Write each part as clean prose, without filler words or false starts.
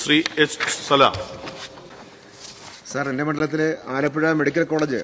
Shri H സലാം. Sir, എൻ്റെ മണ്ഡലത്തിലെ Alappuzha medical college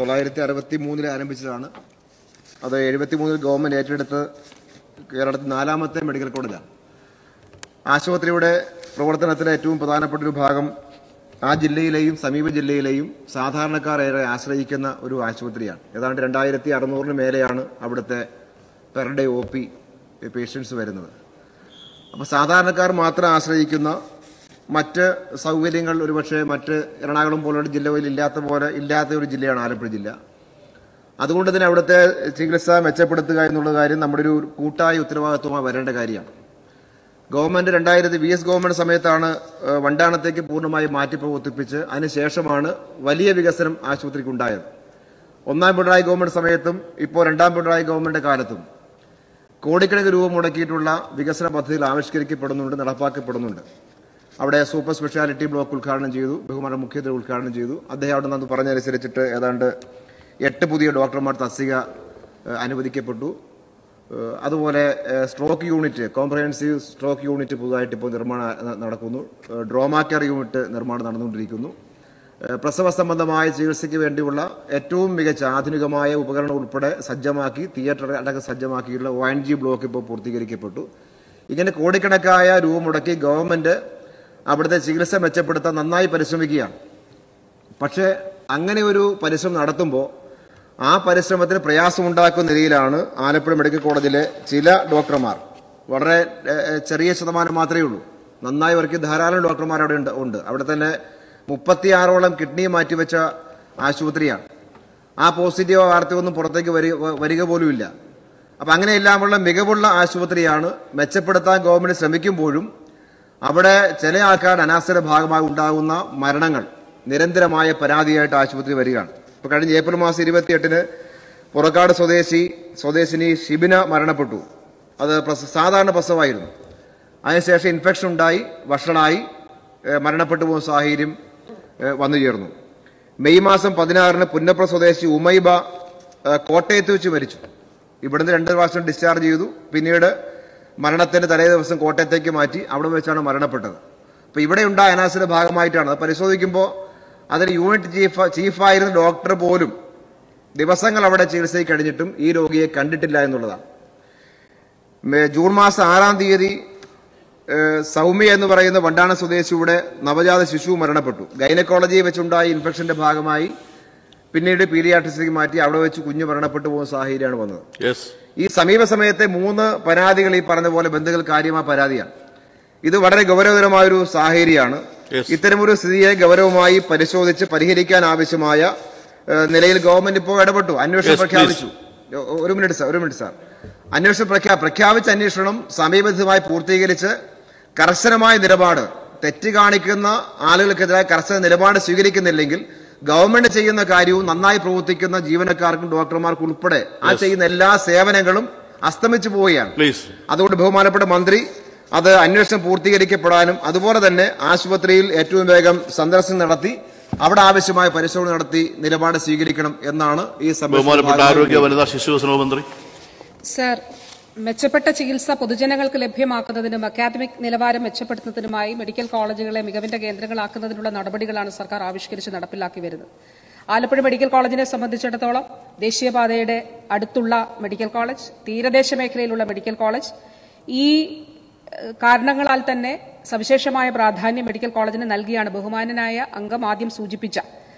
1963 ആരംഭിച്ചതാണ്. അത് 73 ഗവൺമെന്റ് ഏറ്റെടുത്ത് കേരളത്തിൽ 4ാമത്തെ മെഡിക്കൽ കോളേജാണ്. ആശുപത്രിയുടെ പ്രവർത്തനത്തിലെ ഏറ്റവും പ്രധാനപ്പെട്ട ഒരു ഭാഗം ആ ജില്ലയിലെയും സമീപ ജില്ലയിലെയും സാധാരണക്കാർ ഏറെ ആശ്രയിക്കുന്ന ഒരു ആശുപത്രിയാണ്. ഏതാണ്ട് 2600 മേലെയാണ് അവിടുത്തെ പെർ ഡേ OP പേഷ്യൻസ് വരുന്നത്. അപ്പോൾ സാധാരണക്കാർ മാത്രം ആശ്രയിക്കുന്ന മറ്റ് സൗകര്യങ്ങൾ ഒരുപക്ഷെ മറ്റ് എറണാകുളം പോലുള്ള ജില്ലകളിൽ ഇല്ലാത്ത ഒരു ജില്ലയാണ് ആലപ്പുഴ ജില്ല. അതുകൊണ്ട് തന്നെ അവിടുത്തെ ചികിത്സ മെച്ചപ്പെടുത്തുക എന്നുള്ള കാര്യം നമ്മുടെ ഒരു കൂട്ടായ ഉത്തരവാദിത്വമായി വരേണ്ട കാര്യമാണ്. ഗവൺമെന്റ് 2000 VS ഗവൺമെന്റ് സമയത്താണ് വണ്ടാനത്തേക്ക് പൂർണ്ണമായി മാറ്റിപ്രവർത്തിപ്പിച്ച് അതിനുശേഷമാണ് വലിയ വികസനം ആശുപത്രിക്കുണ്ടായത്. 1ാം പിണറായി ഗവൺമെന്റ് സമയത്തും ഇപ്പോൾ 2ാം പിണറായി ഗവൺമെന്റ് കാലത്തും കോടിക്കണക്കിന് രൂപ മുടക്കിയിട്ടുള്ള വികസന പദ്ധതികൾ ആവിഷ്കരിക്കപ്പെടുന്നുണ്ട്, നടപ്പാക്കപ്പെടുന്നുണ്ട്. അവിടെ സൂപ്പർ സ്പെഷ്യാലിറ്റി ബ്ലോക്ക് ഉദ്ഘാടനം ചെയ്തു, ബഹുമാന മുഖ്യമന്ത്രി ഉദ്ഘാടനം ചെയ്തു. അദ്ദേഹം അവിടെ നിന്ന് പറഞ്ഞനുസരിച്ചിട്ട് ഏതാണ്ട് 8 പുതിയ ഡോക്ടർമാർ തസ്തിക അനുവദിക്കപ്പെട്ടു. അതുപോലെ stroke unit, comprehensive stroke unit പുതുതായിട്ട് ഇപ്പോൾ നിർമ്മാണം നടക്കുന്നു. ഡ്രോമാ കെയർ യൂണിറ്റ് നിർമ്മാണം നടന്നുകൊണ്ടിരിക്കുന്നു. പ്രസവ സംബന്ധമായ ചികിത്സയ്ക്ക് വേണ്ടിയുള്ള ഏറ്റവും മികച്ച ആധുനികമായ ഉപകരണം ഉൾപ്പെടെ സജ്ജമാക്കി, തിയേറ്റർ അടക്കം സജ്ജമാക്കിയുള്ള ONG ബ്ലോക്ക് ഇപ്പോൾ പൂർത്തീകരിക്കപ്പെട്ടു. ഇങ്ങനെ കോടിക്കണക്കായ രൂപ മുടക്കി ഗവൺമെന്റ് അവിടുത്തെ ചികിത്സ മെച്ചപ്പെടുത്താൻ നന്നായി പരിശ്രമിക്കുകയാണ്. പക്ഷേ അങ്ങനെ ഒരു പരിശ്രമം നടത്തുമ്പോൾ ആ പരിശ്രമത്തിന് പ്രയാസമുണ്ടാക്കുന്ന നിലയിലാണ് ആലപ്പുഴ മെഡിക്കൽ കോളേജിലെ ചില ഡോക്ടർമാർ. വളരെ ചെറിയ ശതമാനം മാത്രമേ ഉള്ളൂ. നന്നായി വർക്ക് ധാരാളം ഡോക്ടർമാർ അവിടെ ഉണ്ട്. അവിടെ തന്നെ 36ഓളം കിഡ്നി മാറ്റിവെച്ച ആശുപത്രിയാണ്. ആ പോസിറ്റീവ് വാർത്തയൊന്നും പുറത്തേക്ക് വരിക പോലുമില്ല. അപ്പം അങ്ങനെയെല്ലാമുള്ള മികവുള്ള ആശുപത്രിയാണ്. മെച്ചപ്പെടുത്താൻ ഗവൺമെന്റ് ശ്രമിക്കുമ്പോഴും അവിടെ ചില ആൾക്കാരുടെ അനാസ്ഥയുടെ ഭാഗമായി ഉണ്ടാകുന്ന മരണങ്ങൾ നിരന്തരമായ പരാതിയായിട്ട് ആശുപത്രി വരികയാണ്. ഇപ്പോൾ കഴിഞ്ഞ ഏപ്രിൽ മാസം 28-ന് പുറക്കാട് സ്വദേശിനി ഷിബിന മരണപ്പെട്ടു. അത് സാധാരണ പ്രസവമായിരുന്നു. അതിനുശേഷം ഇൻഫെക്ഷൻ ഉണ്ടായി, വഷളായി മരണപ്പെട്ടു പോകുന്ന സാഹചര്യം വന്നു ചേർന്നു. മെയ് മാസം 16-ന് പുന്നപ്ര സ്വദേശി ഉമൈബ കോട്ടയത്ത് വെച്ച് മരിച്ചു. ഇവിടുന്ന് 2 പ്രാവശ്യം ഡിസ്ചാർജ് ചെയ്തു. പിന്നീട് മരണത്തിന്റെ തലേ ദിവസം കോട്ടയത്തേക്ക് മാറ്റി. അവിടെ വെച്ചാണ് മരണപ്പെട്ടത്. അപ്പൊ ഇവിടെ ഉണ്ടായ അനാസ്ഥയുടെ ഭാഗമായിട്ടാണ്. അത് പരിശോധിക്കുമ്പോൾ അതിൽ യൂണിറ്റ് ചീഫായിരുന്ന ഡോക്ടർ പോലും ദിവസങ്ങൾ അവിടെ ചികിത്സയിൽ കഴിഞ്ഞിട്ടും ഈ രോഗിയെ കണ്ടിട്ടില്ല എന്നുള്ളതാണ്. ജൂൺ മാസം 6-ാം തീയതി സൗമ്യ എന്ന് പറയുന്ന വണ്ടാന സ്വദേശിയുടെ നവജാത ശിശു മരണപ്പെട്ടു. ഗൈനക്കോളജിയിൽ വെച്ചുണ്ടായ ഇൻഫെക്ഷന്റെ ഭാഗമായി പിന്നീട് പീഡിയാട്രിക്സിലേക്ക് മാറ്റി. അവിടെ വെച്ച് കുഞ്ഞ് മരണപ്പെട്ടു പോകുന്ന സാഹചര്യമാണ് വന്നത്. ഈ സമീപ സമയത്തെ 3 പരാതികൾ ഈ പറഞ്ഞ പോലെ ബന്ധുക്കൾ കാര്യമായ പരാതിയാണ്. ഇത് വളരെ ഗൗരവതരമായൊരു സാഹചര്യമാണ്. ഇത്തരമൊരു സ്ഥിതിയെ ഗൗരവമായി പരിശോധിച്ച് പരിഹരിക്കാൻ ആവശ്യമായ നിലയിൽ ഗവൺമെന്റ് ഇപ്പോൾ ഇടപെട്ടു. അന്വേഷണം പ്രഖ്യാപിച്ചു. ഒരു മിനിറ്റ് സാർ. അന്വേഷണം പ്രഖ്യാപിച്ച അന്വേഷണം സമയബന്ധിതമായി പൂർത്തീകരിച്ച് കർശനമായ നിലപാട്, തെറ്റ് കാണിക്കുന്ന ആളുകൾക്കെതിരായ കർശന നിലപാട് സ്വീകരിക്കുന്നില്ലെങ്കിൽ ഗവൺമെന്റ് ചെയ്യുന്ന കാര്യവും നന്നായി പ്രവർത്തിക്കുന്ന ജീവനക്കാർക്കും ഡോക്ടർമാർക്കും ഉൾപ്പെടെ ആ ചെയ്യുന്ന എല്ലാ സേവനങ്ങളും അസ്തമിച്ചു പോവുകയാണ്. അതുകൊണ്ട് ബഹുമാനപ്പെട്ട മന്ത്രി അത് അന്വേഷണം പൂർത്തീകരിക്കപ്പെടാനും അതുപോലെ തന്നെ ആശുപത്രിയിൽ ഏറ്റവും വേഗം സന്ദർശനം നടത്തി അവിടെ ആവശ്യമായ പരിശോധന നടത്തി നിലപാട് സ്വീകരിക്കണം എന്നാണ് ഈ മന്ത്രി. സർ, മെച്ചപ്പെട്ട ചികിത്സ പൊതുജനങ്ങൾക്ക് ലഭ്യമാക്കുന്നതിനും അക്കാദമിക് നിലവാരം മെച്ചപ്പെടുത്തുന്നതിനുമായി മെഡിക്കൽ കോളേജുകളെ മികവിന്റെ കേന്ദ്രങ്ങളാക്കുന്നതിനുള്ള നടപടികളാണ് സർക്കാർ ആവിഷ്കരിച്ച് നടപ്പിലാക്കി വരുന്നത്. ആലപ്പുഴ മെഡിക്കൽ കോളേജിനെ സംബന്ധിച്ചിടത്തോളം ദേശീയപാതയുടെ അടുത്തുള്ള മെഡിക്കൽ കോളേജ്, തീരദേശ മേഖലയിലുള്ള മെഡിക്കൽ കോളേജ്, ഈ കാരണങ്ങളാൽ തന്നെ സവിശേഷമായ പ്രാധാന്യം മെഡിക്കൽ കോളേജിന് നൽകിയാണ് ബഹുമാനനായ അംഗം ആദ്യം സൂചിപ്പിച്ച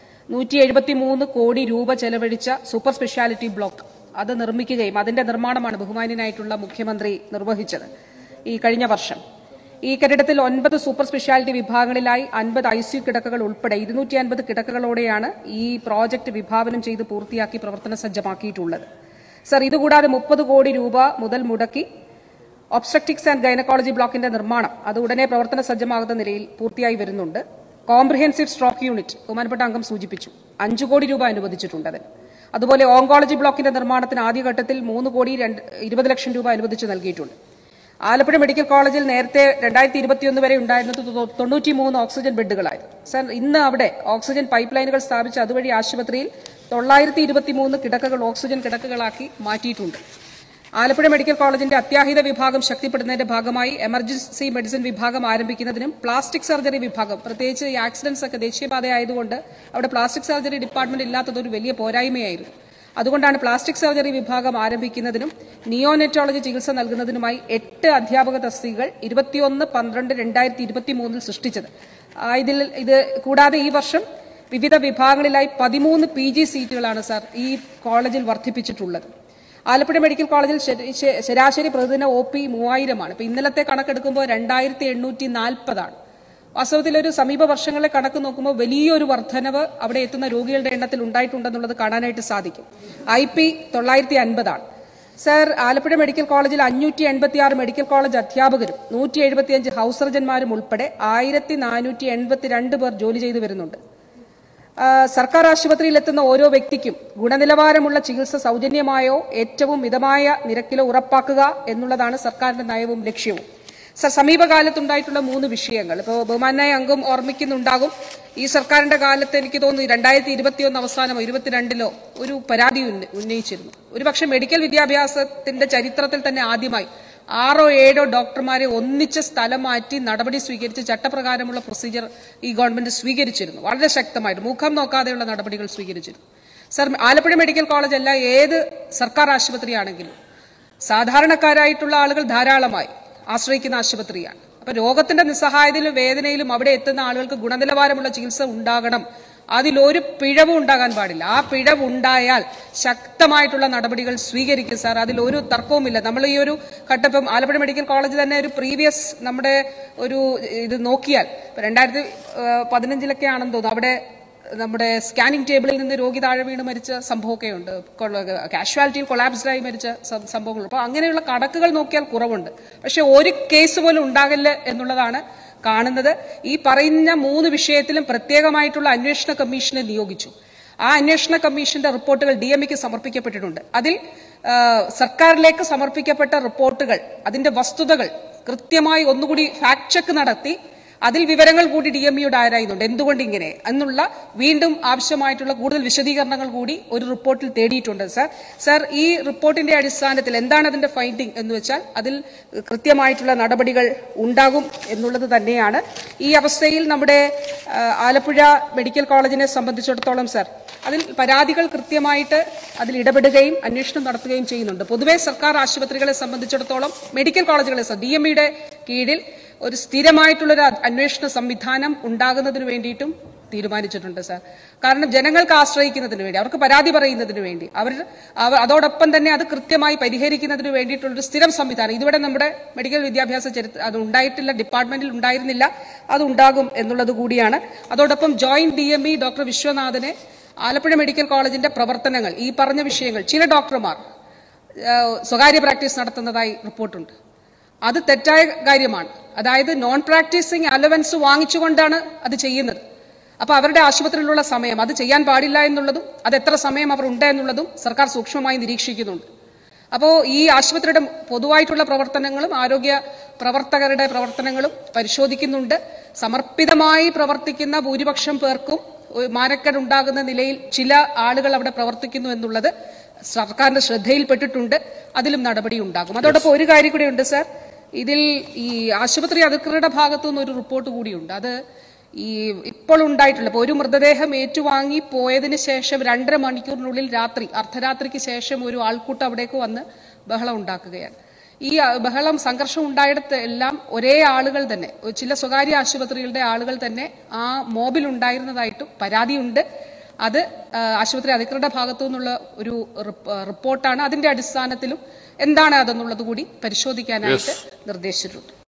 173 കോടി രൂപ ചെലവഴിച്ച സൂപ്പർ സ്പെഷ്യാലിറ്റി ബ്ലോക്ക് അത് നിർമ്മിക്കുകയും അതിന്റെ നിർമ്മാണമാണ് ബഹുമാന്യനായിട്ടുള്ള മുഖ്യമന്ത്രി നിർവഹിച്ചത് ഈ കഴിഞ്ഞ വർഷം. ഈ കെട്ടിടത്തിൽ 9 സൂപ്പർ സ്പെഷ്യാലിറ്റി വിഭാഗങ്ങളിലായി 50 ICU കിടക്കകൾ ഉൾപ്പെടെ 250 കിടക്കകളോടെയാണ് ഈ പ്രോജക്ട് വിഭാവനം ചെയ്ത് പൂർത്തിയാക്കി പ്രവർത്തന സജ്ജമാക്കിയിട്ടുള്ളത്. സർ, ഇതുകൂടാതെ 30 കോടി രൂപ മുതൽ മുടക്കി ഒബ്സ്ട്രക്റ്റിക്സ് ആൻഡ് ഗൈനക്കോളജി ബ്ലോക്കിന്റെ നിർമ്മാണം അത് ഉടനെ പ്രവർത്തന സജ്ജമാകുന്ന നിലയിൽ പൂർത്തിയായി വരുന്നുണ്ട്. കോംപ്രിഹെൻസീവ് സ്ട്രോക്ക് യൂണിറ്റ് ബഹുമാനപ്പെട്ട അംഗം സൂചിപ്പിച്ചു, 5 കോടി രൂപ അനുവദിച്ചിട്ടുണ്ട് അതിന്. അതുപോലെ ഓങ്കോളജി ബ്ലോക്കിന്റെ നിർമ്മാണത്തിന് ആദ്യഘട്ടത്തിൽ 3 കോടി 20 ലക്ഷം രൂപ അനുവദിച്ച് നൽകിയിട്ടുണ്ട്. ആലപ്പുഴ മെഡിക്കൽ കോളേജിൽ നേരത്തെ 2021 വരെ ഉണ്ടായിരുന്നത് 93 ഓക്സിജൻ ബെഡുകളായിരുന്നു. സർ, ഇന്ന് അവിടെ ഓക്സിജൻ പൈപ്പ് ലൈനുകൾ സ്ഥാപിച്ച് അതുവഴി ആശുപത്രിയിൽ 923 കിടക്കകൾ ഓക്സിജൻ കിടക്കകളാക്കി മാറ്റിയിട്ടുണ്ട്. ആലപ്പുഴ മെഡിക്കൽ കോളേജിന്റെ അത്യാഹിത വിഭാഗം ശക്തിപ്പെടുന്നതിന്റെ ഭാഗമായി എമർജൻസി മെഡിസിൻ വിഭാഗം ആരംഭിക്കുന്നതിനും പ്ലാസ്റ്റിക് സർജറി വിഭാഗം, പ്രത്യേകിച്ച് ഈ ആക്സിഡന്റ്സ് ഒക്കെ ദേശീയപാത ആയതുകൊണ്ട് അവിടെ പ്ലാസ്റ്റിക് സർജറി ഡിപ്പാർട്ട്മെന്റ് ഇല്ലാത്തത് ഒരു വലിയ പോരായ്മയായിരുന്നു. അതുകൊണ്ടാണ് പ്ലാസ്റ്റിക് സർജറി വിഭാഗം ആരംഭിക്കുന്നതിനും നിയോനെറ്റോളജി ചികിത്സ നൽകുന്നതിനുമായി 8 അധ്യാപക തസ്തികകൾ 21/12/2023 സൃഷ്ടിച്ചത്. ഇത് കൂടാതെ ഈ വർഷം വിവിധ വിഭാഗങ്ങളിലായി 13 PG സീറ്റുകളാണ് സാർ ഈ കോളേജിൽ വർദ്ധിപ്പിച്ചിട്ടുള്ളത്. ആലപ്പുഴ മെഡിക്കൽ കോളേജിൽ ശരാശരി പ്രതിദിന OP 3000 ആണ്. ഇപ്പൊ ഇന്നലത്തെ കണക്കെടുക്കുമ്പോൾ 2840 ആണ്. വാസ്തവത്തിൽ ഒരു സമീപ വർഷങ്ങളിലെ കണക്ക് നോക്കുമ്പോൾ വലിയൊരു വർധനവ് അവിടെ എത്തുന്ന രോഗികളുടെ എണ്ണത്തിൽ ഉണ്ടായിട്ടുണ്ടെന്നുള്ളത് കാണാനായിട്ട് സാധിക്കും. IP 950 ആണ്. സർ, ആലപ്പുഴ മെഡിക്കൽ കോളേജിൽ 586 മെഡിക്കൽ കോളേജ് അധ്യാപകരും 175 ഹൌസ് സർജന്മാരും ഉൾപ്പെടെ 1482 പേർ ജോലി ചെയ്തു വരുന്നുണ്ട്. സർക്കാർ ആശുപത്രിയിൽ എത്തുന്ന ഓരോ വ്യക്തിക്കും ഗുണനിലവാരമുള്ള ചികിത്സ സൗജന്യമായോ ഏറ്റവും മിതമായ നിരക്കിലോ ഉറപ്പാക്കുക എന്നുള്ളതാണ് സർക്കാരിന്റെ നയവും ലക്ഷ്യവും. സർ, സമീപകാലത്തുണ്ടായിട്ടുള്ള 3 വിഷയങ്ങൾ ഇപ്പോൾ ബഹുമാനായ അംഗം ഓർമ്മിക്കുന്നുണ്ടാകും. ഈ സർക്കാരിന്റെ കാലത്ത് എനിക്ക് തോന്നുന്നു 2021 അവസാനമോ 22 ഒരു പരാതി ഉന്നയിച്ചിരുന്നു. ഒരുപക്ഷെ മെഡിക്കൽ വിദ്യാഭ്യാസത്തിന്റെ ചരിത്രത്തിൽ തന്നെ ആദ്യമായി 6 or 7 ഡോക്ടർമാരെ ഒന്നിച്ച് സ്ഥലം മാറ്റി നടപടി സ്വീകരിച്ച് ചട്ടപ്രകാരമുള്ള പ്രൊസീജിയർ ഈ ഗവൺമെന്റ് സ്വീകരിച്ചിരുന്നു. വളരെ ശക്തമായിട്ട് മുഖം നോക്കാതെയുള്ള നടപടികൾ സ്വീകരിച്ചിരുന്നു. സർ, ആലപ്പുഴ മെഡിക്കൽ കോളേജ് അല്ല ഏത് സർക്കാർ ആശുപത്രിയാണെങ്കിലും സാധാരണക്കാരായിട്ടുള്ള ആളുകൾ ധാരാളമായി ആശ്രയിക്കുന്ന ആശുപത്രിയാണ്. അപ്പൊ രോഗത്തിന്റെ നിസ്സഹായതയിലും വേദനയിലും അവിടെ എത്തുന്ന ആളുകൾക്ക് ഗുണനിലവാരമുള്ള ചികിത്സ ഉണ്ടാകണം. അതിലൊരു പിഴവും ഉണ്ടാകാൻ പാടില്ല. ആ പിഴവുണ്ടായാൽ ശക്തമായിട്ടുള്ള നടപടികൾ സ്വീകരിക്കും സാർ, അതിലൊരു തർക്കവുമില്ല. നമ്മൾ ഈ ഒരു ഘട്ടം ആലപ്പുഴ മെഡിക്കൽ കോളേജ് തന്നെ ഒരു പ്രീവിയസ് നമ്മുടെ ഒരു ഇത് നോക്കിയാൽ 2015 ആണെന്ന് തോന്നുന്നു അവിടെ നമ്മുടെ സ്കാനിംഗ് ടേബിളിൽ നിന്ന് രോഗി താഴെ വീണ് മരിച്ച സംഭവമൊക്കെ ഉണ്ട്. കാഷ്വാലിറ്റിയിൽ കൊളാപ്സ്ഡായി മരിച്ച സംഭവങ്ങൾ. അപ്പോൾ അങ്ങനെയുള്ള കണക്കുകൾ നോക്കിയാൽ കുറവുണ്ട്. പക്ഷെ ഒരു കേസ് പോലും ഉണ്ടാകില്ല എന്നുള്ളതാണ് കാണുന്നത്. ഈ പറയുന്ന 3 വിഷയത്തിലും പ്രത്യേകമായിട്ടുള്ള അന്വേഷണ കമ്മീഷനെ നിയോഗിച്ചു. ആ അന്വേഷണ കമ്മീഷന്റെ റിപ്പോർട്ടുകൾ DMEക്ക് സമർപ്പിക്കപ്പെട്ടിട്ടുണ്ട്. അതിൽ സർക്കാരിലേക്ക് സമർപ്പിക്കപ്പെട്ട റിപ്പോർട്ടുകൾ അതിന്റെ വസ്തുതകൾ കൃത്യമായി ഒന്നുകൂടി ഫാക്ട് ചെക്ക് നടത്തി അതിൽ വിവരങ്ങൾ കൂടി DMEയോട് ആരായുന്നുണ്ട്. എന്തുകൊണ്ട് ഇങ്ങനെ എന്നുള്ള വീണ്ടും ആവശ്യമായിട്ടുള്ള കൂടുതൽ വിശദീകരണങ്ങൾ കൂടി ഒരു റിപ്പോർട്ടിൽ തേടിയിട്ടുണ്ട് സർ. ഈ റിപ്പോർട്ടിന്റെ അടിസ്ഥാനത്തിൽ എന്താണ് അതിന്റെ ഫൈൻഡിംഗ് എന്ന് വെച്ചാൽ അതിൽ കൃത്യമായിട്ടുള്ള നടപടികൾ ഉണ്ടാകും എന്നുള്ളത് തന്നെയാണ്. ഈ അവസ്ഥയിൽ നമ്മുടെ ആലപ്പുഴ മെഡിക്കൽ കോളേജിനെ സംബന്ധിച്ചിടത്തോളം സർ അതിൽ പരാതികൾ കൃത്യമായിട്ട് അതിൽ ഇടപെടുകയും അന്വേഷണം നടത്തുകയും ചെയ്യുന്നുണ്ട്. പൊതുവെ സർക്കാർ ആശുപത്രികളെ സംബന്ധിച്ചിടത്തോളം മെഡിക്കൽ കോളേജുകളെ DMEയുടെ കീഴിൽ ഒരു സ്ഥിരമായിട്ടുള്ളൊരു അന്വേഷണ സംവിധാനം ഉണ്ടാകുന്നതിന് വേണ്ടിയിട്ടും തീരുമാനിച്ചിട്ടുണ്ട് സാർ. കാരണം ജനങ്ങൾക്ക് ആശ്രയിക്കുന്നതിന് വേണ്ടി, അവർക്ക് പരാതി പറയുന്നതിന് വേണ്ടി, അതോടൊപ്പം തന്നെ അത് കൃത്യമായി പരിഹരിക്കുന്നതിന് വേണ്ടിയിട്ടുള്ളൊരു സ്ഥിരം സംവിധാനം ഇതുവരെ നമ്മുടെ മെഡിക്കൽ വിദ്യാഭ്യാസ അത് ഉണ്ടായിട്ടില്ല, ഡിപ്പാർട്ട്മെന്റിൽ ഉണ്ടായിരുന്നില്ല, അത് ഉണ്ടാകും എന്നുള്ളത് കൂടിയാണ്. അതോടൊപ്പം ജോയിന്റ് DME ഡോക്ടർ വിശ്വനാഥനെ ആലപ്പുഴ മെഡിക്കൽ കോളേജിന്റെ പ്രവർത്തനങ്ങൾ ഈ പറഞ്ഞ വിഷയങ്ങൾ ചില ഡോക്ടർമാർ സ്വകാര്യ പ്രാക്ടീസ് നടത്തുന്നതായി റിപ്പോർട്ടുണ്ട്. അത് തെറ്റായ കാര്യമാണ്. അതായത് നോൺ പ്രാക്ടീസിംഗ് അലവൻസ് വാങ്ങിച്ചുകൊണ്ടാണ് അത് ചെയ്യുന്നത്. അപ്പൊ അവരുടെ ആശുപത്രിയിലുള്ള സമയം അത് ചെയ്യാൻ പാടില്ല എന്നുള്ളതും അത് എത്ര സമയം അവർ ഉണ്ട് എന്നുള്ളതും സർക്കാർ സൂക്ഷ്മമായി നിരീക്ഷിക്കുന്നുണ്ട്. അപ്പോൾ ഈ ആശുപത്രിയുടെ പൊതുവായിട്ടുള്ള പ്രവർത്തനങ്ങളും ആരോഗ്യ പ്രവർത്തകരുടെ പ്രവർത്തനങ്ങളും പരിശോധിക്കുന്നുണ്ട്. സമർപ്പിതമായി പ്രവർത്തിക്കുന്ന ഭൂരിപക്ഷം പേർക്കും മാനക്കേടുണ്ടാകുന്ന നിലയിൽ ചില ആളുകൾ അവിടെ പ്രവർത്തിക്കുന്നു എന്നുള്ളത് സർക്കാരിന്റെ ശ്രദ്ധയിൽപ്പെട്ടിട്ടുണ്ട്. അതിലും നടപടി ഉണ്ടാകും. അതോടൊപ്പം ഒരു കാര്യം കൂടിയുണ്ട് സാർ, ഇതിൽ ഈ ആശുപത്രി അധികൃതരുടെ ഭാഗത്തുനിന്ന് ഒരു റിപ്പോർട്ട് കൂടിയുണ്ട്. അത് ഈ ഇപ്പോൾ ഉണ്ടായിട്ടുള്ള ഒരു മൃതദേഹം ഏറ്റുവാങ്ങി പോയതിന് ശേഷം 2.5 മണിക്കൂറിനുള്ളിൽ അർദ്ധരാത്രിക്ക് ശേഷം ഒരു ആൾക്കൂട്ടം അവിടേക്ക് വന്ന് ബഹളം ഉണ്ടാക്കുകയാണ്. ഈ ബഹളം സംഘർഷം ഉണ്ടായിടത്ത് എല്ലാം ഒരേ ആളുകൾ തന്നെ, ചില സ്വകാര്യ ആശുപത്രികളുടെ ആളുകൾ തന്നെ ആ മോബിൽ ഉണ്ടായിരുന്നതായിട്ടും പരാതിയുണ്ട്. അത് ആശുപത്രി അധികൃതരുടെ ഭാഗത്തു നിന്നുള്ള ഒരു റിപ്പോർട്ടാണ്. അതിന്റെ അടിസ്ഥാനത്തിലും എന്താണ് അതെന്നുള്ളത് കൂടി പരിശോധിക്കാനായിട്ട് നിർദ്ദേശിച്ചിട്ടുണ്ട്.